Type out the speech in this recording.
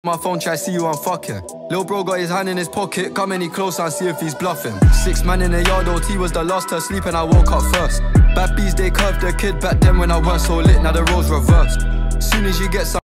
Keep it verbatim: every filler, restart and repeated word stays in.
My phone, try see you, I'm fucking. Lil bro got his hand in his pocket, come any closer and see if he's bluffing. Six man in the yard, O T was the last to sleep and I woke up first. Bad bees, they curved the kid back then when I weren't so lit, now the roles reversed. Soon as you get some